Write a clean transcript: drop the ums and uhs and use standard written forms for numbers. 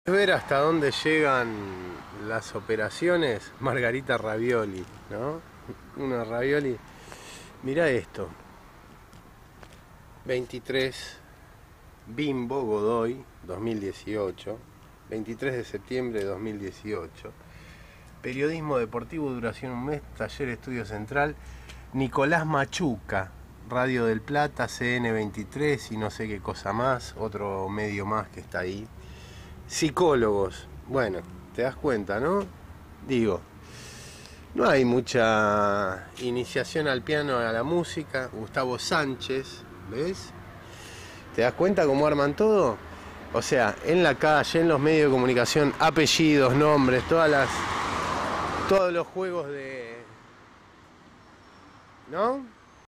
Ver hasta dónde llegan las operaciones. Margarita Ravioli, ¿no? Una ravioli. Mirá esto. 23 Bimbo Godoy 2018. 23 de septiembre de 2018. Periodismo deportivo, duración un mes. Taller Estudio Central. Nicolás Machuca, Radio del Plata, CN23 y no sé qué cosa más. Otro medio más que está ahí. Psicólogos. Bueno, te das cuenta, ¿no? Digo, no hay mucha iniciación al piano, a la música. Gustavo Sánchez, ¿ves? ¿Te das cuenta cómo arman todo? O sea, en la calle, en los medios de comunicación, apellidos, nombres, todos los juegos de... ¿no?